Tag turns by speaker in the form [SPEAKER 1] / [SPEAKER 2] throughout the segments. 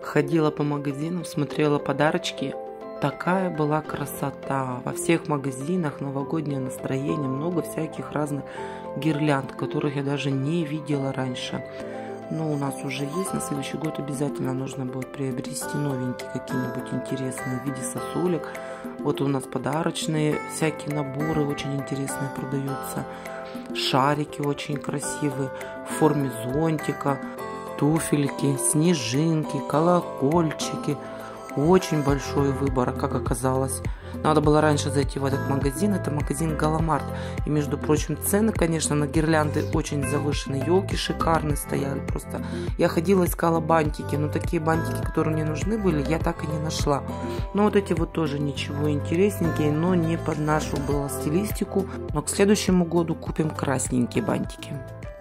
[SPEAKER 1] Ходила по магазинам, смотрела подарочки. Такая была красота. Во всех магазинах новогоднее настроение, много всяких разных гирлянд, которых я даже не видела раньше. Но у нас уже есть, на следующий год обязательно нужно будет приобрести новенькие какие-нибудь интересные в виде сосулек. Вот у нас подарочные всякие наборы очень интересные продаются. Шарики очень красивые в форме зонтика, туфельки, снежинки, колокольчики. Очень большой выбор, как оказалось. Надо было раньше зайти в этот магазин. Это магазин Галамарт. И, между прочим, цены, конечно, на гирлянды очень завышенные. Елки шикарные стояли просто. Я ходила, искала бантики. Но такие бантики, которые мне нужны были, я так и не нашла. Но вот эти вот тоже ничего интересненькие, но не под нашу было стилистику. Но к следующему году купим красненькие бантики.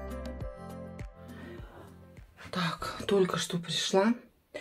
[SPEAKER 1] Так, только что пришла.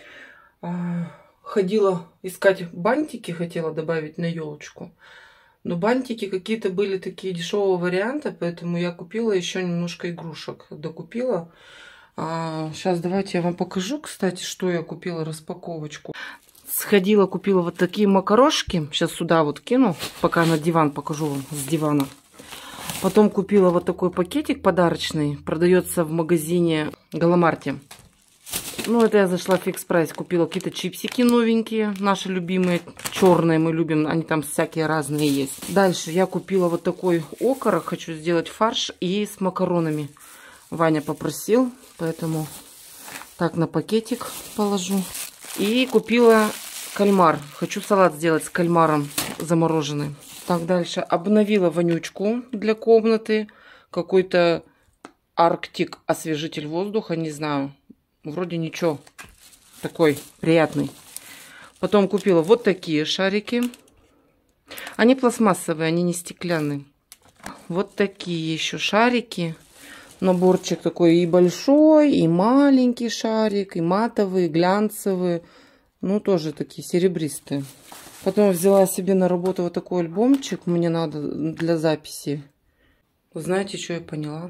[SPEAKER 1] Ходила искать бантики, хотела добавить на елочку. Но бантики какие-то были такие дешевого варианта, поэтому я купила еще немножко игрушек. Докупила. Сейчас давайте я вам покажу, кстати, что я купила, распаковочку. Сходила, купила вот такие макарошки. Сейчас сюда вот кину, пока на диван покажу вам с дивана. Потом купила вот такой пакетик подарочный. Продается в магазине Галамарте. Ну, это я зашла в Фикс Прайс, купила какие-то чипсики новенькие, наши любимые, черные мы любим, они там всякие разные есть. Дальше я купила вот такой окорок, хочу сделать фарш и с макаронами. Ваня попросил, поэтому так на пакетик положу. И купила кальмар, хочу салат сделать с кальмаром замороженный. Так, дальше обновила вонючку для комнаты, какой-то Арктик освежитель воздуха, не знаю. Вроде ничего, такой приятный. Потом купила вот такие шарики. Они пластмассовые, они не стеклянные. Вот такие еще шарики. Наборчик такой и большой, и маленький шарик, и матовый, и глянцевый. Ну, тоже такие серебристые. Потом взяла себе на работу вот такой альбомчик. Мне надо для записи. Вы знаете, что я поняла?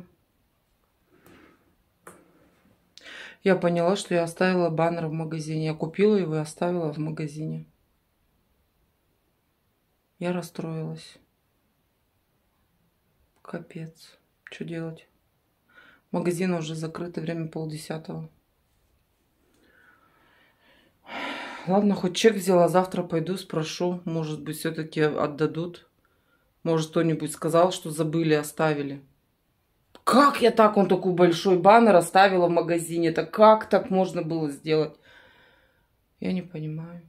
[SPEAKER 1] Я поняла, что я оставила баннер в магазине. Я купила его и оставила в магазине. Я расстроилась. Капец. Что делать? Магазины уже закрыты, время 9:30. Ладно, хоть чек взяла. Завтра пойду спрошу. Может быть, все-таки отдадут. Может, кто-нибудь сказал, что забыли, оставили. Как я так, он такой большой баннер оставила в магазине? Это как так можно было сделать? Я не понимаю.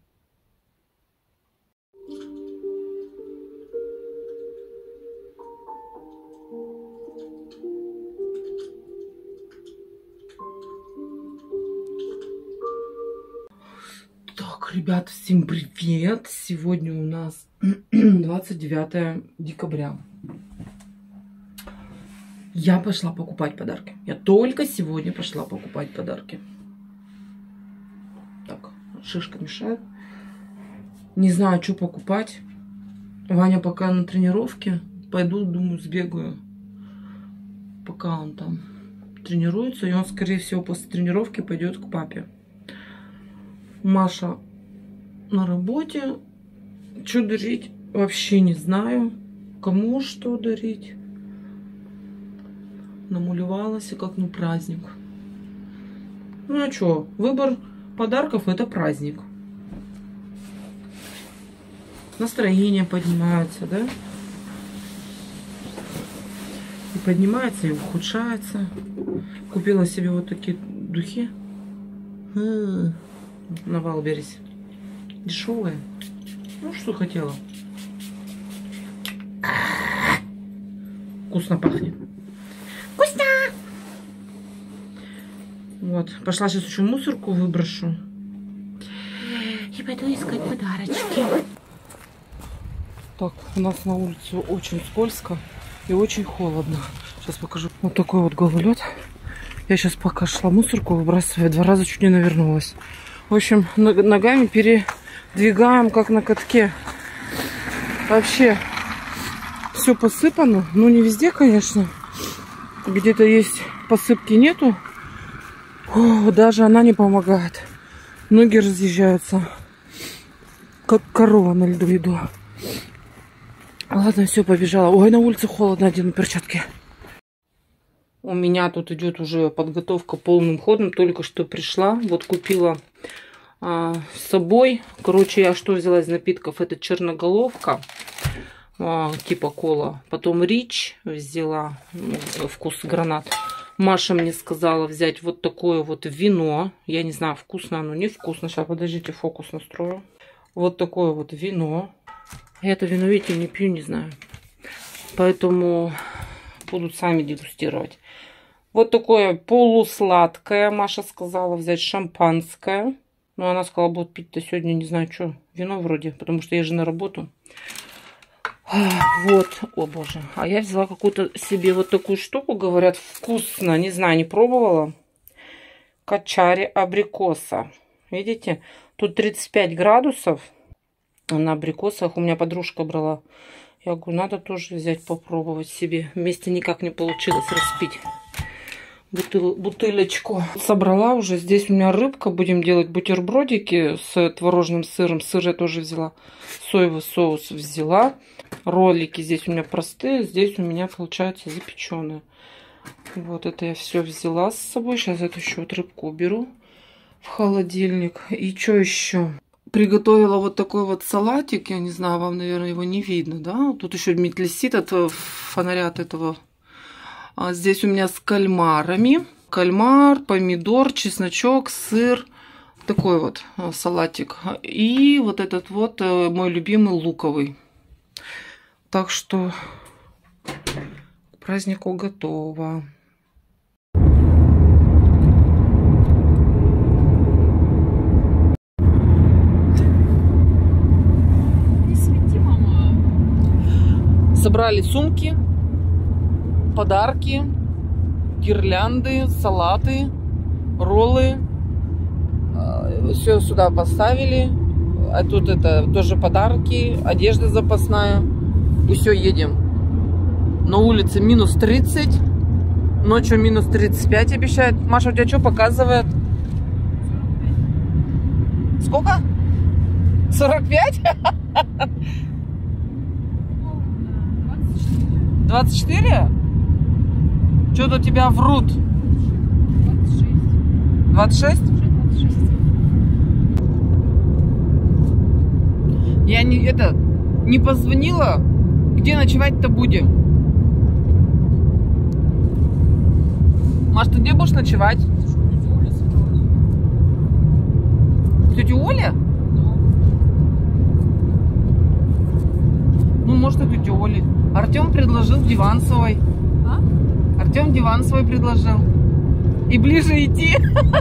[SPEAKER 1] Так, ребят, всем привет! Сегодня у нас 29 декабря. Я пошла покупать подарки. Я только сегодня пошла покупать подарки. Так, шишка мешает. Не знаю, что покупать. Ваня пока на тренировке. Пойду, думаю, сбегаю. Пока он там тренируется. И он, скорее всего, после тренировки пойдет к папе. Маша на работе. Что дарить? Вообще не знаю. Кому что дарить. Намалевалась, как ну праздник. Ну а что, выбор подарков — это праздник. Настроение поднимается, да? И поднимается, и ухудшается. Купила себе вот такие духи. На Валберис. Дешевые. Ну, что хотела. Вкусно пахнет. Вкусно! Вот. Пошла сейчас еще мусорку выброшу. И пойду искать подарочки. Так, у нас на улице очень скользко и очень холодно. Сейчас покажу. Вот такой вот гололед. Я сейчас пока шла мусорку выбрасываю, 2 раза чуть не навернулась. В общем, ногами передвигаем, как на катке. Вообще все посыпано. Ну, не везде, конечно. Где-то есть посыпки, нету. О, даже она не помогает. Ноги разъезжаются. Как корова на льду иду. Ладно, все, побежала. Ой, на улице холодно, одену перчатки. У меня тут идет уже подготовка полным ходом. Только что пришла. Вот купила с собой. Короче, я что взяла из напитков? Это черноголовка. Типа кола. Потом рич взяла. Вкус гранат. Маша мне сказала взять вот такое вот вино. Я не знаю, вкусно оно, не вкусно. Сейчас, подождите, фокус настрою. Вот такое вот вино. Я это вино, видите, не пью, не знаю. Поэтому будут сами дегустировать. Вот такое полусладкое. Маша сказала взять шампанское. Но она сказала, будет пить-то сегодня, не знаю, что. Вино вроде, потому что я же на работу. Вот, о боже. А я взяла какую-то себе вот такую штуку, говорят, вкусно. Не знаю, не пробовала. Качари абрикоса. Видите? Тут 35 градусов на абрикосах. У меня подружка брала. Я говорю, надо тоже взять, попробовать себе. Вместе никак не получилось распить бутылочку. Собрала уже. Здесь у меня рыбка. Будем делать бутербродики с творожным сыром. Сыр я тоже взяла. Соевый соус взяла. Роллики здесь у меня простые. Здесь у меня получается запеченные. Вот это я все взяла с собой. Сейчас эту еще вот рыбку уберу в холодильник. И что еще? Приготовила вот такой вот салатик. Я не знаю, вам, наверное, его не видно, да? Тут еще метлисит от фонаря от этого. А здесь у меня с кальмарами. Кальмар, помидор, чесночок, сыр. Такой вот салатик. И вот этот вот мой любимый луковый. Так что к празднику готово. Собрали сумки, подарки, гирлянды, салаты, роллы. Все сюда поставили. А тут это тоже подарки, одежда запасная. И все, едем. На улице минус 30. Ночью минус 35 обещают. Маша, у тебя что показывает? Сколько? 45? 24? Что-то тебя врут. 26? 26? Я не позвонила. Где ночевать-то будем? Маш, ты где будешь ночевать? Тетя Оля? Ну, может, и тетя Оля. Артем предложил диван свой. А? Артем диван свой предложил. И ближе идти.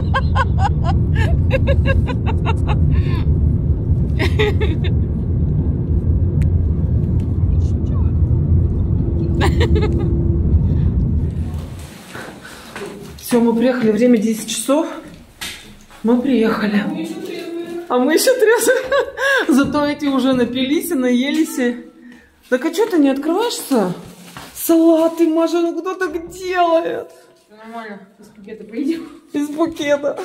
[SPEAKER 1] Все, мы приехали. Время 10 часов. Мы приехали. А мы еще трезвые. Зато эти уже напились и наелись. Так а что ты не открываешься? Салаты, Маша, ну кто так делает?
[SPEAKER 2] Нормально, из букета поедем.
[SPEAKER 1] Из букета.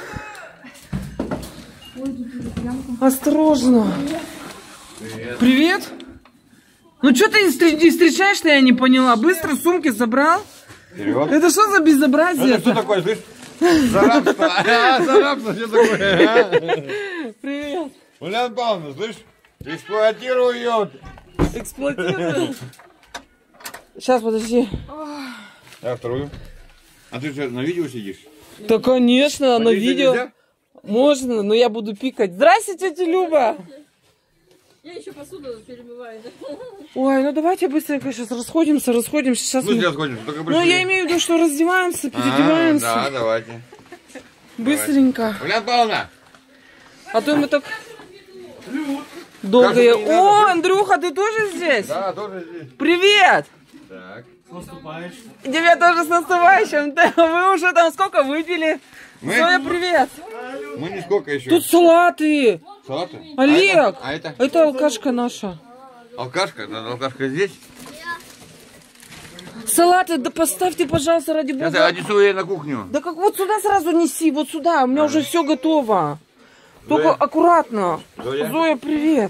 [SPEAKER 1] Ой, тут осторожно. Привет. Привет. Ну что ты не встречаешь-то, я не поняла. Быстро сумки забрал.
[SPEAKER 3] Вперед.
[SPEAKER 1] Это что за безобразие?
[SPEAKER 3] Это что такое, слышь? За рабство. За рабство, что такое?
[SPEAKER 1] Привет.
[SPEAKER 3] Ульяна Павловна, слышь? Эксплуатирую ее.
[SPEAKER 1] Эксплуатирую. Сейчас, подожди.
[SPEAKER 3] А вторую? А ты что, на видео сидишь?
[SPEAKER 1] Да, конечно, на видео.
[SPEAKER 3] Нельзя?
[SPEAKER 1] Можно, но я буду пикать. Здрасте, тетя Люба.
[SPEAKER 2] Я еще посуду перемываю.
[SPEAKER 1] Ой, ну давайте быстренько сейчас расходимся. Сейчас
[SPEAKER 3] Ну, расходимся, только
[SPEAKER 1] ну, я имею в виду, что раздеваемся, переодеваемся.
[SPEAKER 3] Да, давайте.
[SPEAKER 1] Быстренько.
[SPEAKER 3] Ульяна Павловна!
[SPEAKER 1] А то мы так долго... О, Андрюха, ты тоже здесь?
[SPEAKER 3] Да, тоже здесь.
[SPEAKER 1] Привет!
[SPEAKER 3] Так.
[SPEAKER 4] С наступающим.
[SPEAKER 1] Тебя тоже с наступающим. Вы уже там сколько выпили?
[SPEAKER 3] Мы?
[SPEAKER 1] Соня, привет!
[SPEAKER 3] Мы не сколько еще.
[SPEAKER 1] Тут салаты!
[SPEAKER 3] Салаты?
[SPEAKER 1] Олег!
[SPEAKER 3] А это?
[SPEAKER 1] Это алкашка наша.
[SPEAKER 3] Алкашка? Алкашка здесь?
[SPEAKER 1] Салаты, да поставьте, пожалуйста, ради бога.
[SPEAKER 3] Сейчас я отнесу ее на кухню.
[SPEAKER 1] Да как вот сюда сразу неси, вот сюда. У меня уже все готово. Только аккуратно.
[SPEAKER 3] Зоя?
[SPEAKER 1] Зоя, привет.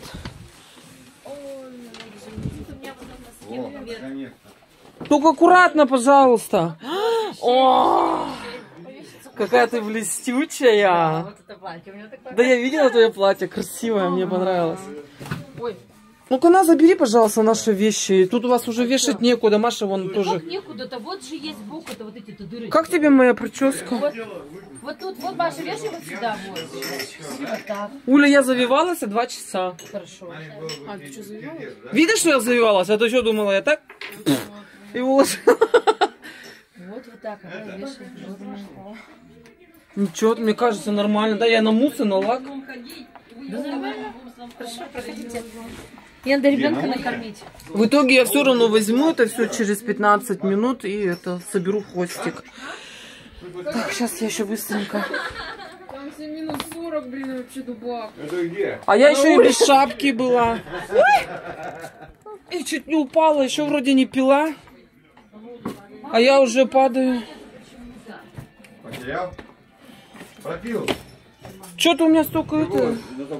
[SPEAKER 3] О, конечно.
[SPEAKER 1] Только аккуратно, пожалуйста. О, какая ты блестючая.
[SPEAKER 2] Вот это платье у меня такое.
[SPEAKER 1] Да я видела твое платье, красивое, мне понравилось. Ну-ка, на, забери, пожалуйста, наши вещи. Тут у вас уже вешать некуда, Маша вон тоже.
[SPEAKER 2] Как некуда-то, вот же есть сбоку, это вот эти-то дыры.
[SPEAKER 1] Как тебе моя прическа?
[SPEAKER 2] Вот тут, вот Маша, вешай вот сюда, вот. Вот так.
[SPEAKER 1] Уля, я завивалась 2 часа.
[SPEAKER 2] Хорошо. А, ты что, завивалась?
[SPEAKER 1] Видишь, что я завивалась? А то что думала, я так? И уложила.
[SPEAKER 2] Вот так, ага, вешай.
[SPEAKER 1] Ничего, мне кажется, нормально. Да, я на мусор, на лак.
[SPEAKER 2] Да нормально. Хорошо, проходите. Мне надо ребенка накормить.
[SPEAKER 1] В итоге я все равно возьму это все через 15 минут и это соберу в хвостик. Так, сейчас я еще быстренько.
[SPEAKER 2] Там 7 минут 40, блин, вообще дубак.
[SPEAKER 3] Это где?
[SPEAKER 1] А я еще и без шапки была. И чуть не упала, еще вроде не пила. А я уже падаю.
[SPEAKER 3] Потерял? Пропил.
[SPEAKER 1] Что-то у меня столько это,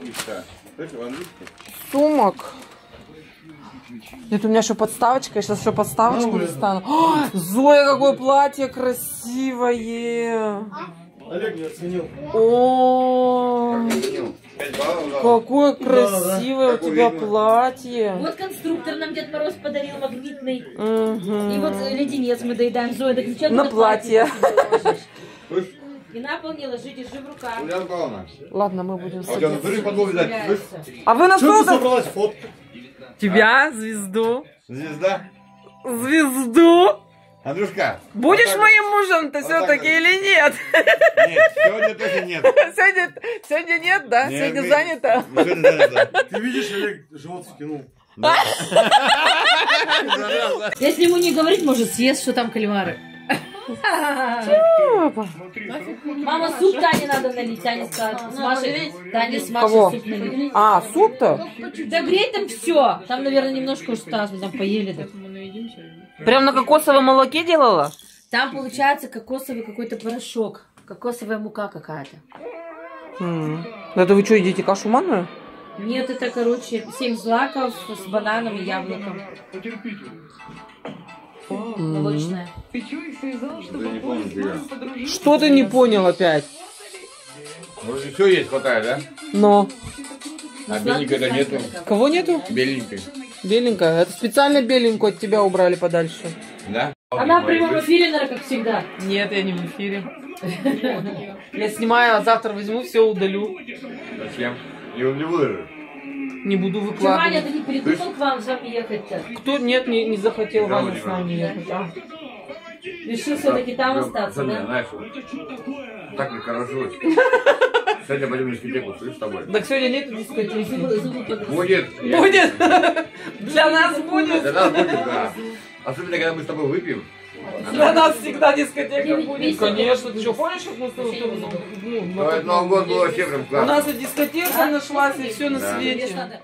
[SPEAKER 1] сумок. Нет, у меня еще подставочка. Я сейчас еще подставочку достану. О, Зоя, какое платье красивое.
[SPEAKER 4] Олег не оценил.
[SPEAKER 1] О,
[SPEAKER 3] 5 баллов дал.
[SPEAKER 1] какое красивое у тебя платье.
[SPEAKER 2] Вот конструктор нам Дед Мороз подарил магнитный. И
[SPEAKER 1] Мгм.
[SPEAKER 2] вот леденец мы доедаем. Зоя, так ничего
[SPEAKER 1] На платье.
[SPEAKER 3] Слышь,
[SPEAKER 2] И на пол не ложи, держи в руках.
[SPEAKER 3] Ульяна Павловна,
[SPEAKER 1] Ладно, мы будем
[SPEAKER 3] а у тебя на
[SPEAKER 1] садиться.
[SPEAKER 3] дыры подвол взять, слышь?
[SPEAKER 1] А вы на
[SPEAKER 4] Что ты
[SPEAKER 1] что?
[SPEAKER 4] собралась фоткать?
[SPEAKER 1] Тебя, звезду.
[SPEAKER 3] Звезда.
[SPEAKER 1] Звезду.
[SPEAKER 3] Андрюшка.
[SPEAKER 1] Будешь
[SPEAKER 3] вот так
[SPEAKER 1] моим мужем-то
[SPEAKER 3] вот
[SPEAKER 1] все-таки
[SPEAKER 3] так
[SPEAKER 1] или нет?
[SPEAKER 3] вот. Нет, сегодня точно нет.
[SPEAKER 1] Сегодня нет, да?
[SPEAKER 3] Нет,
[SPEAKER 1] Сегодня
[SPEAKER 3] мы-
[SPEAKER 1] занято?
[SPEAKER 3] Сегодня занято.
[SPEAKER 4] Ты видишь, Олег живот втянул.
[SPEAKER 2] Если ему не говорить, может съест, что там кальмары. Мама, суп Тане надо налить. Таня сказала. С Машей. Таня с Машей
[SPEAKER 1] Кого?
[SPEAKER 2] суп налить.
[SPEAKER 1] А, суп-то?
[SPEAKER 2] Да греть там все. Там, наверное, немножко уж раз мы там поели. Да.
[SPEAKER 1] Прям на кокосовом молоке делала?
[SPEAKER 2] Там получается кокосовый какой-то порошок. Кокосовая мука какая-то.
[SPEAKER 1] Это вы что, едите кашу манную?
[SPEAKER 2] Нет, это, короче, 7 злаков с бананом и яблоком. Молочная.
[SPEAKER 3] Я не помню, где.
[SPEAKER 1] Что ты не понял опять?
[SPEAKER 3] Вроде все есть, хватает, да?
[SPEAKER 1] Но.
[SPEAKER 3] А беленькой-то нету.
[SPEAKER 1] Кого нету?
[SPEAKER 3] Беленькой.
[SPEAKER 1] Беленькая. Это специально беленькую от тебя убрали подальше.
[SPEAKER 3] Да?
[SPEAKER 2] Она в прямом эфире, наверное, как всегда.
[SPEAKER 1] Нет, я не в эфире. Я снимаю, а завтра возьму, все удалю.
[SPEAKER 3] Зачем? Не выложишь.
[SPEAKER 1] Не буду
[SPEAKER 2] Че, Ваня,
[SPEAKER 1] выкладывать.
[SPEAKER 2] ты не передумал к вам с вами ехать-то?
[SPEAKER 1] Кто? Нет, не захотел
[SPEAKER 3] Никого
[SPEAKER 1] Ваня
[SPEAKER 3] не
[SPEAKER 1] с нами ехать. А.
[SPEAKER 2] Решил все-таки там остаться,
[SPEAKER 3] Смотри,
[SPEAKER 2] да?
[SPEAKER 3] знаешь, так нехорошо. Сегодня пойдем на дискотеку, слышь, с тобой?
[SPEAKER 1] Так сегодня нет дискотеки.
[SPEAKER 2] Зубы подросли.
[SPEAKER 3] Будет.
[SPEAKER 1] Будет. Для нас будет.
[SPEAKER 3] Для нас будет, да. Особенно, когда мы с тобой выпьем.
[SPEAKER 1] Для нас всегда дискотека
[SPEAKER 2] Девять
[SPEAKER 1] будет.
[SPEAKER 2] месяцев.
[SPEAKER 1] Конечно. Ты что, помнишь, как мы с тобой
[SPEAKER 3] Но этот Новый год был вообще прям
[SPEAKER 1] у
[SPEAKER 3] классно.
[SPEAKER 1] нас и дискотека нашлась, и все на
[SPEAKER 3] Да.
[SPEAKER 2] Видишь,
[SPEAKER 1] свете.
[SPEAKER 2] надо.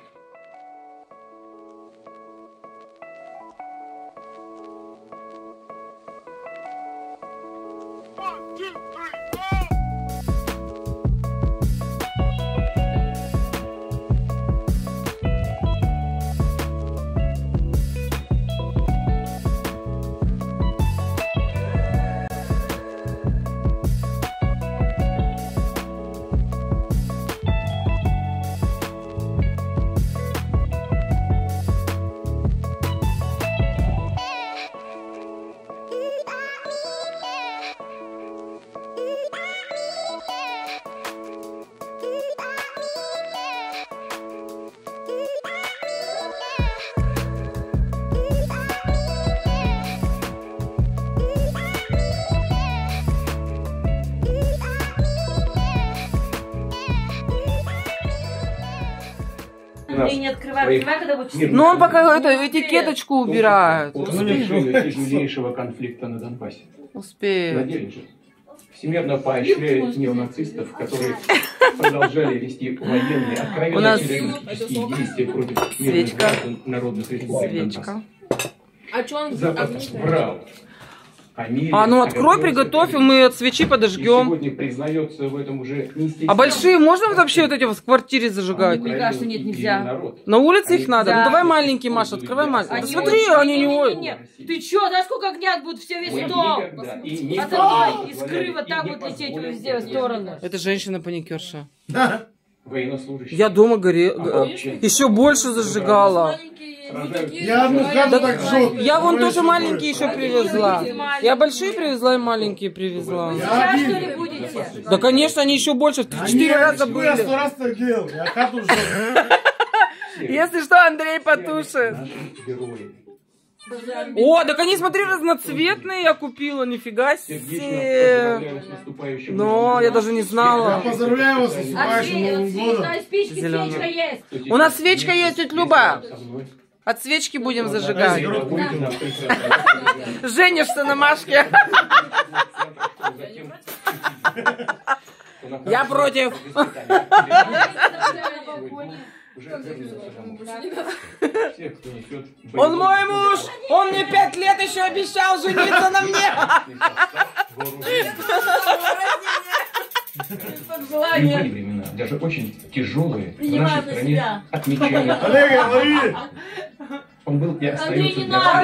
[SPEAKER 2] Андрей, не открывай. Открывай, когда будет часы.
[SPEAKER 1] Ну он пока эту этикеточку убирает.
[SPEAKER 5] Ну, не тяжелейшего конфликта на Донбассе.
[SPEAKER 1] Успеет.
[SPEAKER 5] Владелец же всемирно поощряет неонацистов, которые продолжали вести военные,
[SPEAKER 1] У
[SPEAKER 5] откровенно
[SPEAKER 1] нас
[SPEAKER 5] террористические действия против мирных
[SPEAKER 1] свечка.
[SPEAKER 5] граждан народных республик
[SPEAKER 1] Свечка.
[SPEAKER 5] Донбасса.
[SPEAKER 2] А что он?
[SPEAKER 5] Запад врал о мире,
[SPEAKER 1] А ну
[SPEAKER 5] о
[SPEAKER 1] открой,
[SPEAKER 5] котором
[SPEAKER 1] приготовь, и
[SPEAKER 5] заповедано.
[SPEAKER 1] мы от свечи
[SPEAKER 5] И
[SPEAKER 1] подожгем.
[SPEAKER 5] сегодня признается в этом уже не
[SPEAKER 1] А большие можно вообще вот эти в квартире зажигать?
[SPEAKER 2] Мне кажется, нет, нельзя.
[SPEAKER 1] На улице их надо?
[SPEAKER 2] Да.
[SPEAKER 1] Ну давай маленький, Маша, открывай маленький. Да смотри, они не...
[SPEAKER 2] Не-не-не. Ты чё, да сколько огня будет, все весь дом. Оторвай, искры вот так вот лететь везде в сторону.
[SPEAKER 1] Это женщина-паникерша.
[SPEAKER 5] военнослужащих.
[SPEAKER 1] Я дома
[SPEAKER 5] горел,
[SPEAKER 1] еще больше зажигала.
[SPEAKER 4] Я одну хату так жёг.
[SPEAKER 1] Я вон тоже маленькие еще привезла. Я большие привезла и маленькие привезла.
[SPEAKER 2] Сейчас что ли будете?
[SPEAKER 1] Да, конечно, они еще больше. В 3-4 раза
[SPEAKER 4] Я
[SPEAKER 1] были.
[SPEAKER 4] 100 раз так делал. Я хату жёг.
[SPEAKER 1] Если что, Андрей потушит.
[SPEAKER 5] Наши герои.
[SPEAKER 1] О, так они, смотри, разноцветные я купила, нифига
[SPEAKER 5] Сердечно
[SPEAKER 1] себе.
[SPEAKER 5] поздравляю с наступающим
[SPEAKER 1] Но
[SPEAKER 5] Новым
[SPEAKER 1] я
[SPEAKER 5] годом.
[SPEAKER 1] даже не знала.
[SPEAKER 4] Я поздравляю вас с наступающим Новым годом.
[SPEAKER 2] Андрей, спички,
[SPEAKER 1] Зелёная.
[SPEAKER 2] свечка есть.
[SPEAKER 1] У нас свечка есть, тетя Люба.
[SPEAKER 5] Со мной.
[SPEAKER 1] От свечки будем зажигать.
[SPEAKER 5] Будете нам присылать.
[SPEAKER 1] Женишься на Машке. Я против. Он мой муж. Он мне 5 лет еще обещал жениться на мне.
[SPEAKER 5] Любые времена, даже очень тяжелые, в нашей стране отмечали.
[SPEAKER 4] Олег, говори.
[SPEAKER 5] Он был и
[SPEAKER 2] Андрей,
[SPEAKER 5] остается
[SPEAKER 2] не
[SPEAKER 5] для
[SPEAKER 2] надо.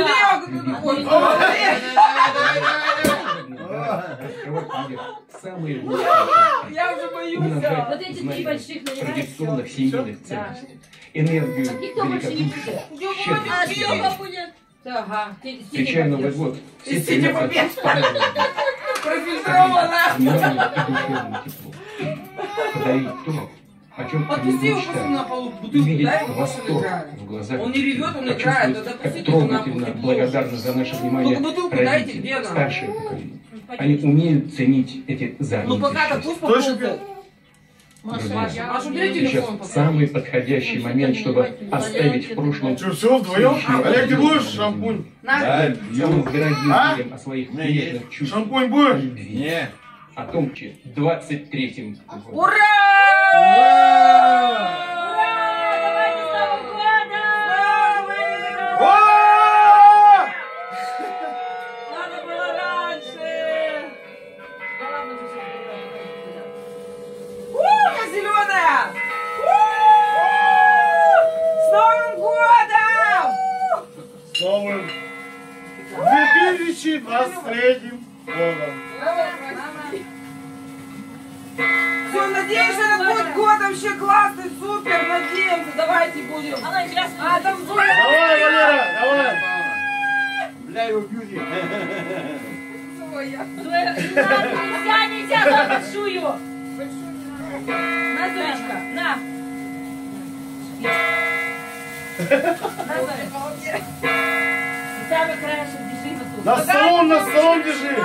[SPEAKER 5] самые
[SPEAKER 1] Я уже боюсь.
[SPEAKER 2] Вот эти 3 больших наливай.
[SPEAKER 5] традиционных семейных ценностей. Энергию великодушия, щедрости.
[SPEAKER 2] Ага.
[SPEAKER 5] Встречая Новый год, все
[SPEAKER 1] Сидя в
[SPEAKER 5] стремятся
[SPEAKER 1] обед.
[SPEAKER 5] к правильному,
[SPEAKER 1] Профильтровано.
[SPEAKER 5] вниманию и душевному теплу. Подарить то, о чем они
[SPEAKER 1] Отпусти его просто на
[SPEAKER 5] мечтают.
[SPEAKER 1] полу бутылку,
[SPEAKER 5] Увидеть
[SPEAKER 1] дай ему
[SPEAKER 5] восторг
[SPEAKER 1] играет.
[SPEAKER 5] в глазах.
[SPEAKER 1] Он не ревет, он играет,
[SPEAKER 5] почувствовать,
[SPEAKER 1] тогда
[SPEAKER 5] как
[SPEAKER 1] пустите его на пол,
[SPEAKER 5] трогательно,
[SPEAKER 1] не
[SPEAKER 5] благодарны за наше внимание
[SPEAKER 1] Только бутылку дайте,
[SPEAKER 5] родители,
[SPEAKER 1] где она?
[SPEAKER 5] старшее поколение. Они умеют ценить эти
[SPEAKER 1] Ну
[SPEAKER 5] заметки
[SPEAKER 1] пока-то
[SPEAKER 5] счастья.
[SPEAKER 1] пусть
[SPEAKER 4] Точно.
[SPEAKER 1] попробует.
[SPEAKER 5] Друзья,
[SPEAKER 1] Маша, бери
[SPEAKER 5] сейчас
[SPEAKER 1] телефон.
[SPEAKER 5] самый подходящий момент, чтобы оставить в прошлом
[SPEAKER 4] Что, все вдвоем? Олег, ты будешь шампунь?
[SPEAKER 5] самым дорогим
[SPEAKER 4] А?
[SPEAKER 5] людям о своих приятных чувствах,
[SPEAKER 4] Шампунь
[SPEAKER 5] о
[SPEAKER 4] будешь?
[SPEAKER 5] любви,
[SPEAKER 3] Не.
[SPEAKER 5] о том, что 23-м годом.
[SPEAKER 1] Ура!
[SPEAKER 2] Давайте с Новым годом!
[SPEAKER 4] О!
[SPEAKER 1] Надо было раньше! Я зеленая! С Новым годом!
[SPEAKER 4] С новым 2023 годом.
[SPEAKER 1] Все, надеюсь, это будет год вообще классный, супер, надеемся. Давайте будем. А там Зоя.
[SPEAKER 4] Давай, Валера, давай. Бля, его бьюти.
[SPEAKER 2] Нельзя, на большую. На, Зоечка, на. На, Зоечка. Самый краешек держи вот тут.
[SPEAKER 4] На столом держи.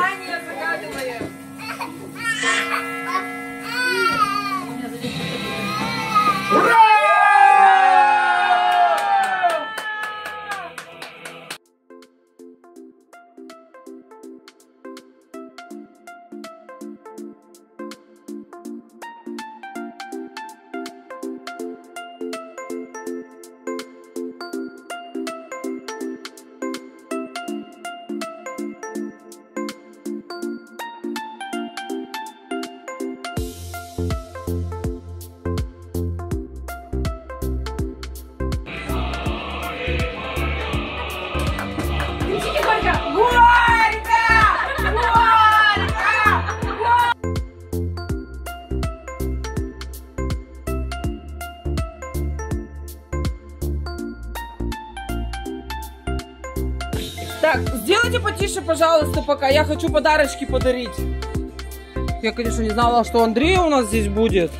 [SPEAKER 2] Кричите только.
[SPEAKER 1] Так, сделайте потише, пожалуйста, пока. Я хочу подарочки подарить. Я, конечно, не знала, что Андрей у нас здесь будет.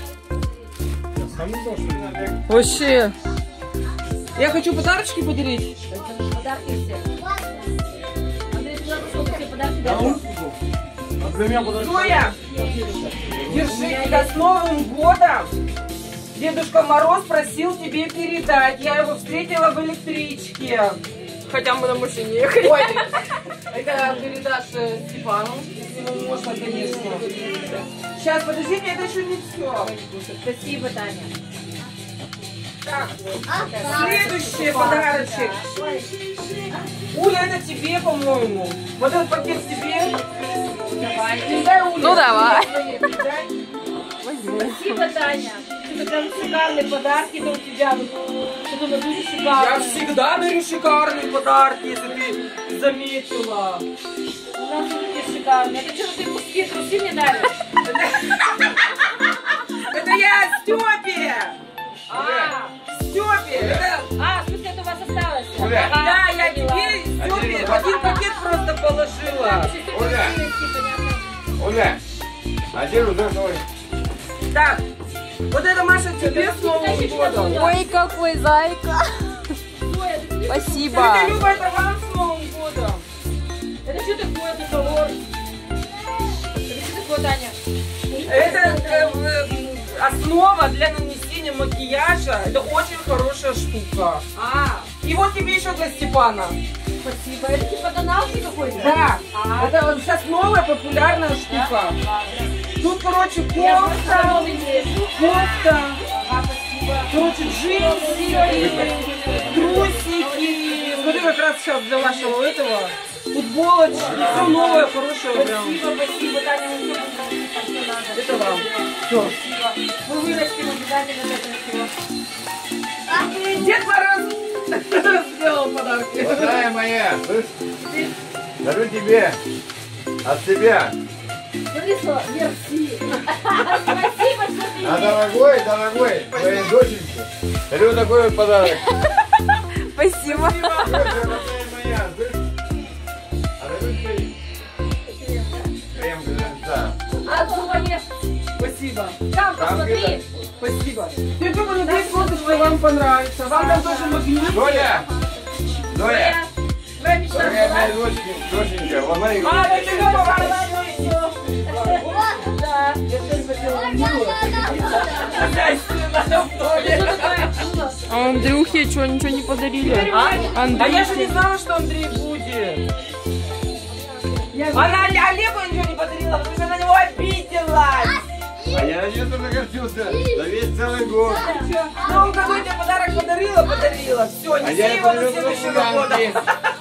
[SPEAKER 1] Вообще. Я хочу подарочки подарить.
[SPEAKER 2] Подарки все. Андрей, ты сколько тебе подарки дал?
[SPEAKER 1] Зоя, держи тебя с Новым годом. Дедушка Мороз просил тебе передать. Я его встретила в электричке. Хотя мы на машине ехали. Ой, это передашь Степану, если ему можно, конечно. Сейчас, подождите, это еще не все.
[SPEAKER 2] Спасибо, Таня.
[SPEAKER 1] Следующий подарочек. Уля, это тебе, по-моему. Вот этот пакет тебе.
[SPEAKER 2] Ну давай. Спасибо, Таня. Это прям шикарные подарки-то у тебя. Что-то дуже шикарное.
[SPEAKER 1] Я всегда дарю шикарные подарки, если ты заметила.
[SPEAKER 2] У нас такие шикарные. Это что, ты мужские трусы мне даришь?
[SPEAKER 1] Это я Стёпе! Стёпе!
[SPEAKER 2] В смысле, это у вас осталось?
[SPEAKER 1] Да, я тебе, Стёпе, один пакет просто положила.
[SPEAKER 3] Оля, один уже твой.
[SPEAKER 1] Так, вот это, Маша, тебе с Новым годом.
[SPEAKER 2] Ой, какой зайка. Спасибо.
[SPEAKER 1] Это, Люба, это вам с Новым годом.
[SPEAKER 2] Это что такое, договор? Это что такое, Таня?
[SPEAKER 1] Это основа для нанесения макияжа. Это очень хорошая штука. И вот тебе еще для Степана.
[SPEAKER 2] Спасибо. Это типа тоналки какой-то?
[SPEAKER 1] Да. Это вот сейчас новая популярная штука. Тут, короче, кофта. Короче, джинсы, трусики. Смотри, как раз сейчас для вашего этого. Футболочки. Все новое, хорошее прям.
[SPEAKER 2] Спасибо, Таня.
[SPEAKER 1] Это вам. Все.
[SPEAKER 2] Мы вырастим обязательно этого всего.
[SPEAKER 1] Дед Мороз сделал подарки.
[SPEAKER 3] Дорогая моя, слышь, дарю тебе от себя.
[SPEAKER 2] Мерси. Спасибо, что ты
[SPEAKER 3] А дорогой, твоей доченьке дарю такой вот подарок.
[SPEAKER 2] Спасибо.
[SPEAKER 3] Дорогая моя, слышь, а дарю тебе крем для лица.
[SPEAKER 2] Антония.
[SPEAKER 1] Спасибо.
[SPEAKER 2] Там, посмотри.
[SPEAKER 1] Спасибо. Я только надеюсь, что вам понравится. Вам там тоже магнит.
[SPEAKER 3] Доля,
[SPEAKER 2] Твоя мечта
[SPEAKER 3] дорогая моя
[SPEAKER 2] была?
[SPEAKER 3] доченька, ломай его.
[SPEAKER 1] Это Люба,
[SPEAKER 2] Да.
[SPEAKER 6] А Андрюхе что, ничего не подарили?
[SPEAKER 1] А я же не знала, что Андрей будет. Она Олегу ничего не подарила, потому что на него обиделась.
[SPEAKER 3] А я на нее тоже горчился за весь целый год.
[SPEAKER 1] В новом году я тебе подарок подарила. Все,
[SPEAKER 3] А я
[SPEAKER 1] неси его на
[SPEAKER 3] привез
[SPEAKER 1] следующего года.
[SPEAKER 3] подарки.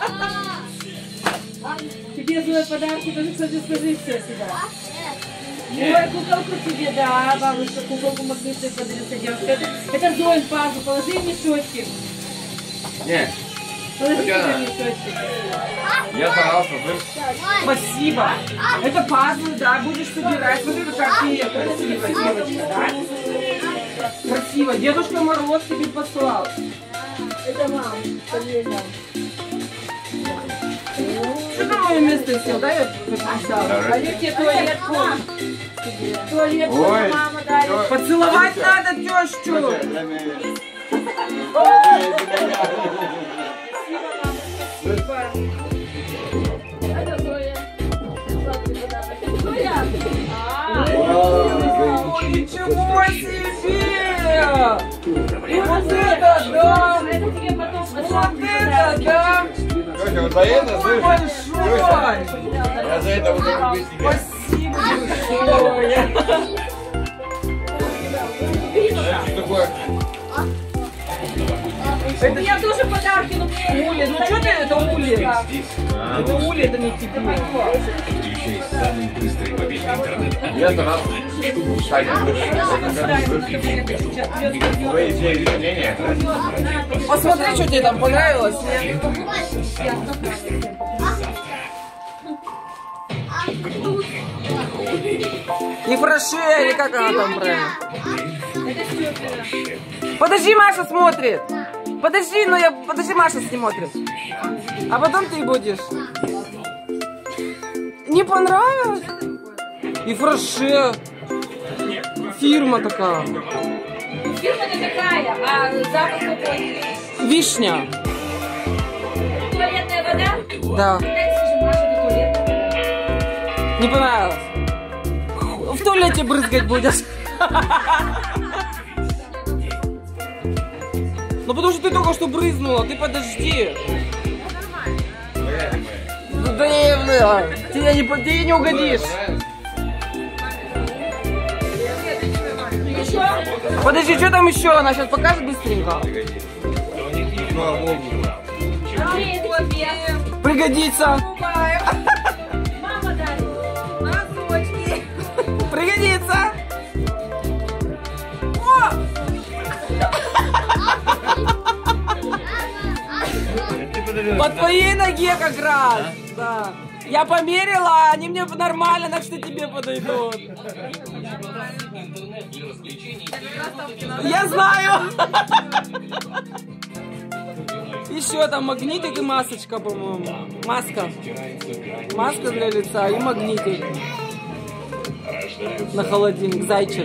[SPEAKER 2] Тебе свой подарок, тоже, кстати, скажи все сюда. Ой, куколку тебе, да, бабушка, куколку магнитную подарила девушка. Это Зоин пазу, положи в мешочек.
[SPEAKER 3] Нет,
[SPEAKER 2] Положи
[SPEAKER 3] Татьяна.
[SPEAKER 2] в мешочек.
[SPEAKER 3] я старался, слышь.
[SPEAKER 1] Спасибо. Это пазлы, да, будешь собирать. Смотри, какая красивая девочка, да? Красиво. Дедушка Мороз тебе послал.
[SPEAKER 2] Это мам, поверь.
[SPEAKER 1] Что на мое место сел, да, я подписала?
[SPEAKER 2] Олег тебе туалетку. Туалетку
[SPEAKER 3] Ой,
[SPEAKER 2] мама дарит.
[SPEAKER 1] Поцеловать надо тещу.
[SPEAKER 2] Это Зоя. Сладкий подарок. Это Зоя.
[SPEAKER 1] Ничего себе! И вот это, да!
[SPEAKER 2] Это тебе потом.
[SPEAKER 1] Вот это, да!
[SPEAKER 3] Тётя, вот за это, слышь,
[SPEAKER 1] Большой!
[SPEAKER 3] я за это буду любить тебя.
[SPEAKER 1] Спасибо большое!
[SPEAKER 3] Что такое?
[SPEAKER 2] У меня тоже подарки, но мне...
[SPEAKER 1] Уля, ну что ты, это Уля? Это Уля, это не тебе.
[SPEAKER 3] Я старался. Таня, твои все изменения.
[SPEAKER 1] Посмотри, что тебе там понравилось, нет? И фраше, или как она там правильно? Подожди, Маша смотрит. Подожди, подожди, Маша смотрит. А потом ты будешь. Не понравилось? И фраше. Фирма такая.
[SPEAKER 2] Фирма не такая, а запах какой?
[SPEAKER 1] Вишня.
[SPEAKER 2] Туалетная вода?
[SPEAKER 1] Да. Не понравилось? В туалете брызгать будешь. Ну потому что ты только что брызнула, ты подожди. Да тебе не угодишь.
[SPEAKER 2] Еще
[SPEAKER 6] Подожди, что там еще? Она сейчас покажет быстренько.
[SPEAKER 2] Андрей, это тебе.
[SPEAKER 6] Пригодится.
[SPEAKER 2] Мама дарит.
[SPEAKER 6] Носочки. Пригодится. По твоей ноге как раз. Да. Я померила, они мне нормально, так что тебе подойдут. Я знаю. Еще там магнитик и масочка, по-моему. Маска. Маска для лица и магнитик. На холодильник. Зайчик.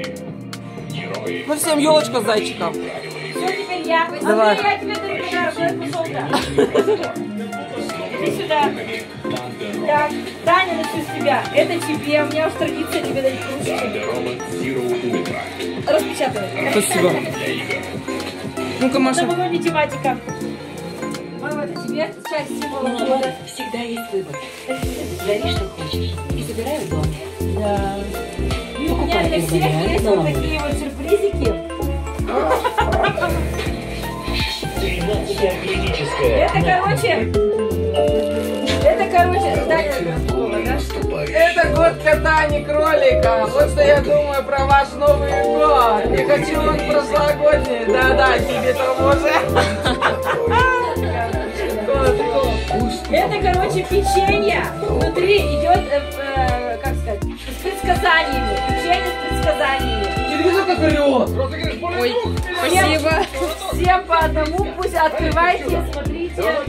[SPEAKER 6] Ну всем елочка с зайчиком.
[SPEAKER 2] Все, теперь я.
[SPEAKER 6] Давай.
[SPEAKER 2] Андрей, я тебе дарю подарок. Пошел-то. Иди сюда. Так, Таня, начну с тебя. Это тебе. У меня уж традиция тебе дарить кружечки. Распечатай.
[SPEAKER 6] Спасибо. Ну-ка, Маша.
[SPEAKER 2] Это была не тематика. Мама, это тебе часть символа года.
[SPEAKER 7] Всегда есть выбор. Зови, что хочешь, и забирай в дом.
[SPEAKER 2] Да. И у меня для всех есть вот такие вот сюрпризики. Это, короче, Таня,
[SPEAKER 1] Это год кота, не кролика. Вот что я думаю про ваш Новый год. Не хочу он прошлогодний. Да-да, тебе тоже.
[SPEAKER 2] это, короче, печенье. Внутри идет, как сказать, с предсказаниями. Печенье с предсказаниями.
[SPEAKER 1] Телевизор как орет.
[SPEAKER 6] Ой, спасибо.
[SPEAKER 2] Всем по одному, пусть открывайте, смотрите.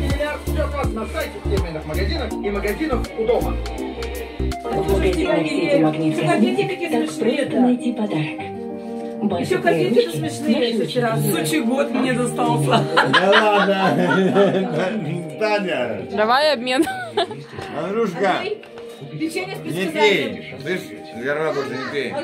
[SPEAKER 4] На сайте фирменных магазинов и магазинов у дома.
[SPEAKER 7] Посмотрите на все эти магниты.
[SPEAKER 2] Конфетки такие
[SPEAKER 7] Так просто
[SPEAKER 2] смешные-то.
[SPEAKER 7] найти подарок.
[SPEAKER 2] Еще конфетки смешные вчера.
[SPEAKER 6] Сучий год мне достался.
[SPEAKER 3] Да ладно. Таня,
[SPEAKER 6] Давай обмен.
[SPEAKER 3] Андрюшка,
[SPEAKER 2] Печенье с
[SPEAKER 3] не
[SPEAKER 2] предсказанием.
[SPEAKER 3] пей. Слышь, Вера, тоже не пей.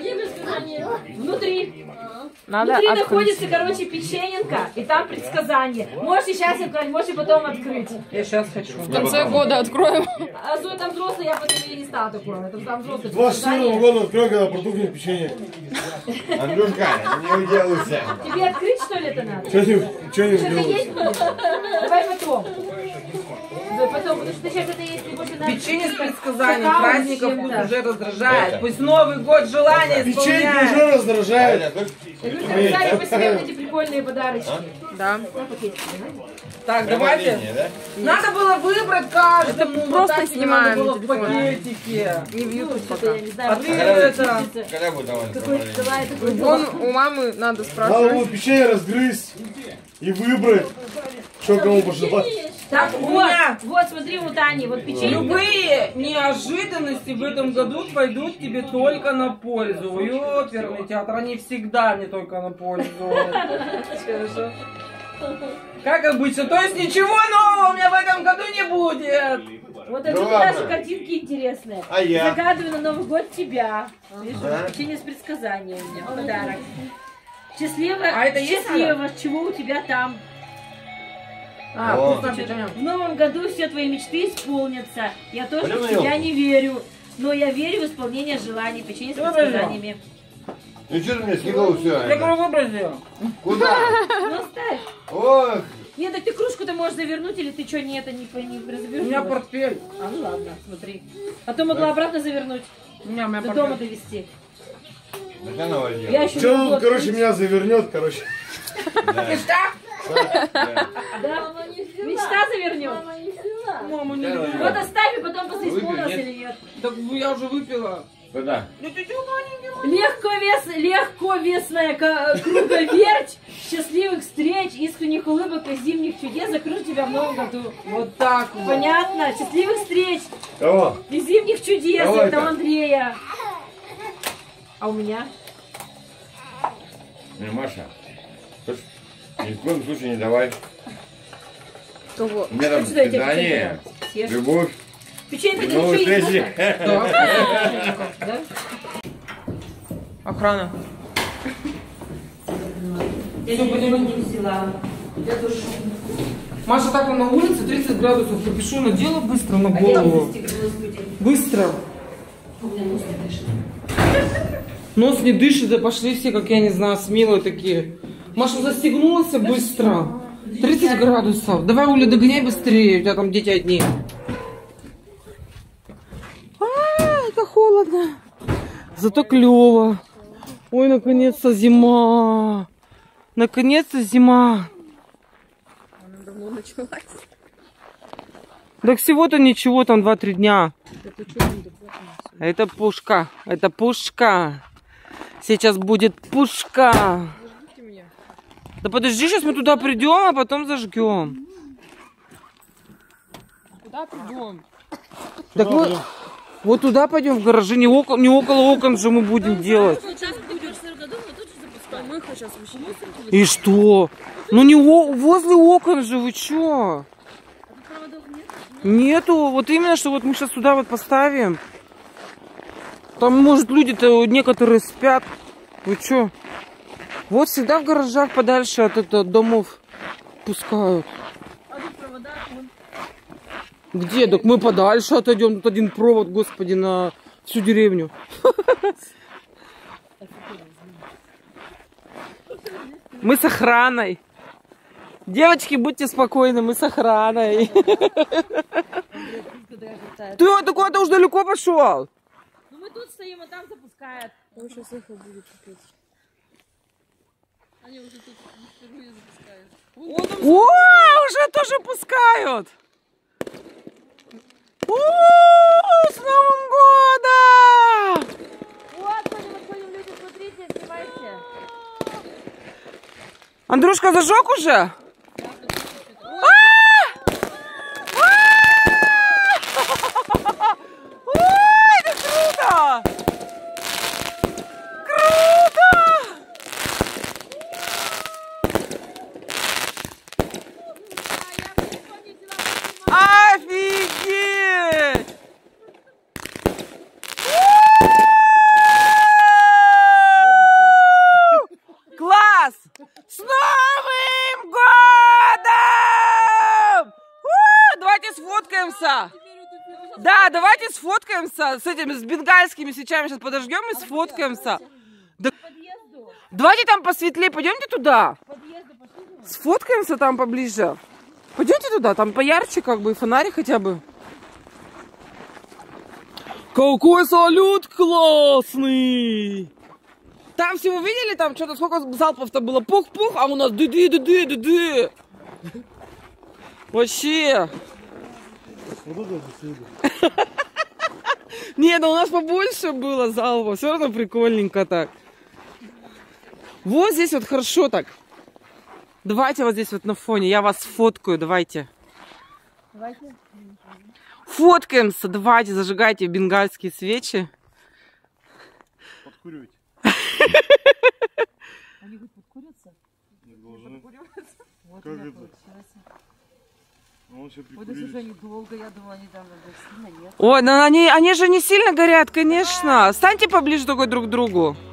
[SPEAKER 2] Внутри.
[SPEAKER 6] Надо
[SPEAKER 2] Внутри
[SPEAKER 6] открыть.
[SPEAKER 2] находится, короче, печененка, и там предсказание. Можете сейчас открыть, можете потом открыть.
[SPEAKER 1] Я сейчас хочу.
[SPEAKER 6] В конце года откроем.
[SPEAKER 2] А Зоя там взрослый, я потом ее не стала такой. Там взрослый
[SPEAKER 8] 24
[SPEAKER 2] предсказание.
[SPEAKER 8] года открой, когда протухнет печенье.
[SPEAKER 3] Андрюшка, не уделайся.
[SPEAKER 2] Тебе открыть, что ли, это надо?
[SPEAKER 8] Что не
[SPEAKER 2] Что-то
[SPEAKER 8] сделаешь?
[SPEAKER 2] есть будет? Давай потом. Зоя, потом, потому что сейчас это есть, больше надо.
[SPEAKER 1] Печенье с предсказанием
[SPEAKER 2] Какао с
[SPEAKER 1] праздников
[SPEAKER 2] чем-то.
[SPEAKER 1] пусть уже раздражает. Пусть Новый год желания
[SPEAKER 8] Печенье
[SPEAKER 1] исполняет.
[SPEAKER 8] уже раздражает.
[SPEAKER 2] Люди написали по себе вот эти прикольные подарочки.
[SPEAKER 6] Да.
[SPEAKER 2] На пакетики, знаете?
[SPEAKER 1] Так, давайте. Надо было выбрать каждому.
[SPEAKER 6] Это
[SPEAKER 1] вот
[SPEAKER 6] просто
[SPEAKER 1] так тебе
[SPEAKER 6] снимаем
[SPEAKER 1] надо было в
[SPEAKER 6] телефон.
[SPEAKER 1] пакетике.
[SPEAKER 6] Не в YouTube
[SPEAKER 2] Что-то
[SPEAKER 6] пока.
[SPEAKER 2] я не знаю.
[SPEAKER 1] А
[SPEAKER 2] вот
[SPEAKER 1] ты
[SPEAKER 2] это-
[SPEAKER 1] это...
[SPEAKER 3] Когда будет давай?
[SPEAKER 2] Какой-то давай, такой
[SPEAKER 6] Вон у мамы надо
[SPEAKER 8] Надо
[SPEAKER 6] спрашивать.
[SPEAKER 8] было печенье разгрызть и выбрать, что кому пожелать.
[SPEAKER 2] Так,
[SPEAKER 1] У
[SPEAKER 2] вот,
[SPEAKER 1] меня.
[SPEAKER 2] вот, смотри, у Тани, вот печенье.
[SPEAKER 1] Любые неожиданности в этом году пойдут тебе только на пользу. Оперный театр, они всегда мне только на пользу. Хорошо. Как обычно. То есть ничего нового у меня в этом году не будет.
[SPEAKER 2] Вот это
[SPEAKER 3] Ну
[SPEAKER 2] тут
[SPEAKER 3] ладно.
[SPEAKER 2] даже картинки интересные.
[SPEAKER 3] А я?
[SPEAKER 2] Загадываю на Новый год тебя. Видишь,
[SPEAKER 3] Ага.
[SPEAKER 2] печенье с предсказанием у меня, подарок. Счастливо,
[SPEAKER 1] А это есть
[SPEAKER 2] счастливо, чего у тебя там.
[SPEAKER 1] А,
[SPEAKER 3] О.
[SPEAKER 1] вкусное печенье.
[SPEAKER 2] В новом году все твои мечты исполнятся. Я тоже
[SPEAKER 3] Пойдем
[SPEAKER 2] в
[SPEAKER 3] на
[SPEAKER 2] тебя
[SPEAKER 3] елку?
[SPEAKER 2] не верю. Но я верю в исполнение желаний. Печенье с
[SPEAKER 1] Давай,
[SPEAKER 2] предсказаниями.
[SPEAKER 3] Ну что ты мне скинул все?
[SPEAKER 1] Я говорю, выбрать ее.
[SPEAKER 3] Куда?
[SPEAKER 2] Ну оставь.
[SPEAKER 3] Ох,
[SPEAKER 2] Нет, так ты кружку-то можешь завернуть, или ты что, не это не
[SPEAKER 1] У
[SPEAKER 2] развернешь?
[SPEAKER 1] меня портфель.
[SPEAKER 2] А, ну ладно, смотри. А то могла обратно завернуть,
[SPEAKER 1] У меня
[SPEAKER 2] до дома
[SPEAKER 1] портфель.
[SPEAKER 2] довести.
[SPEAKER 3] Натяну
[SPEAKER 2] Я
[SPEAKER 3] возьмем.
[SPEAKER 2] еще
[SPEAKER 8] Что
[SPEAKER 2] не
[SPEAKER 8] тут,
[SPEAKER 2] год
[SPEAKER 8] короче,
[SPEAKER 2] жить.
[SPEAKER 8] меня завернет, короче.
[SPEAKER 2] Да? Мечта завернет.
[SPEAKER 1] Мама, не
[SPEAKER 3] Давай.
[SPEAKER 2] Вот оставь, и потом посмотри,
[SPEAKER 3] Выпил,
[SPEAKER 2] исполнилось
[SPEAKER 3] нет?
[SPEAKER 2] или нет.
[SPEAKER 1] Так я уже выпила.
[SPEAKER 3] Куда?
[SPEAKER 2] Легковесная круговерть счастливых встреч, искренних улыбок и зимних чудес закружит тебя в новом году.
[SPEAKER 1] Вот так вот.
[SPEAKER 2] Понятно? Счастливых встреч
[SPEAKER 3] Кого?
[SPEAKER 2] и зимних чудес.
[SPEAKER 3] Кого
[SPEAKER 2] Это
[SPEAKER 3] это?
[SPEAKER 2] у Андрея. А у меня?
[SPEAKER 3] Не, Маша. Слушай, ни в коем случае не давай.
[SPEAKER 6] Кого?
[SPEAKER 3] У меня там
[SPEAKER 2] Что я тебе
[SPEAKER 3] свидание,
[SPEAKER 2] Съешь.
[SPEAKER 3] любовь,
[SPEAKER 2] Печенье
[SPEAKER 3] новые
[SPEAKER 2] ничего не
[SPEAKER 3] встречи.
[SPEAKER 2] да?
[SPEAKER 6] Охрана.
[SPEAKER 2] Я ничего не взяла. Я тоже.
[SPEAKER 1] Маша так на улице 30 градусов, капюшон надела быстро на
[SPEAKER 2] А я не
[SPEAKER 1] голову.
[SPEAKER 2] застегнулась, будет.
[SPEAKER 1] Быстро.
[SPEAKER 2] У меня нос не дышит.
[SPEAKER 6] Нос не дышит, да пошли все, как я не знаю, смелые такие. Маша застегнулась быстро. 30 градусов. Давай, Уля, догоняй быстрее, у тебя там дети одни. Это холодно. Зато клево. Ой, наконец-то зима. Наконец-то зима.
[SPEAKER 2] Она давно началась.
[SPEAKER 6] Так всего-то ничего, там 2-3 дня. Это пушка. Это пушка. Сейчас будет пушка. Да подожди, сейчас мы туда придем, а потом зажгем. Куда придем? Так мы вот туда пойдем, в гараже. Не около окон же мы будем делать. И что? Ну не возле окон же, вы чё? Нету. Вот именно, что вот мы сейчас сюда вот поставим. Там, может, люди-то некоторые спят. Вы чё? Вот всегда в гаражах подальше от домов пускают.
[SPEAKER 2] А тут провода,
[SPEAKER 6] Где? Так мы подальше отойдем. Тут один провод, господи, на всю деревню. Мы с охраной. Девочки, будьте спокойны, мы с охраной. Ты куда-то уже далеко пошел.
[SPEAKER 2] Ну мы тут стоим, а там запускают. Ой, сейчас эхо будет капец. Они уже тут впервые запускают.
[SPEAKER 6] О, уже тоже пускают. С Новым годом!
[SPEAKER 2] Вот, ходим, люди, смотрите, снимайте.
[SPEAKER 6] Андрюшка, зажег уже? Ой, это круто! Круто! Офигеть! Класс! С Новым годом! Давайте сфоткаемся! Да, давайте сфоткаемся с этими, с бенгальскими свечами. Сейчас подожгем и сфоткаемся. Да... Давайте там посветлее, пойдемте туда. Сфоткаемся там поближе. Пойдемте туда, там поярче как бы, и фонарик хотя бы. Какой салют классный! Там все вы видели, там что-то сколько залпов-то было? Пух-пух, а у нас ды-ды-ды-ды-ды-ды. Вообще. Не, ну у нас побольше было залпов, все равно прикольненько так. Вот здесь вот хорошо так. Давайте вот здесь вот на фоне, я вас сфоткаю, давайте.
[SPEAKER 2] Давайте.
[SPEAKER 6] Фоткаемся, давайте, зажигайте бенгальские свечи.
[SPEAKER 8] Подкуривайте.
[SPEAKER 2] Они хоть подкурятся?
[SPEAKER 8] Не должны.
[SPEAKER 2] Вот
[SPEAKER 8] как
[SPEAKER 2] это?
[SPEAKER 8] Он сейчас
[SPEAKER 2] Вот если же они долго, я думала, они там сильно нет.
[SPEAKER 6] Ой, ну они же не сильно горят, конечно. Станьте поближе такой друг к другу.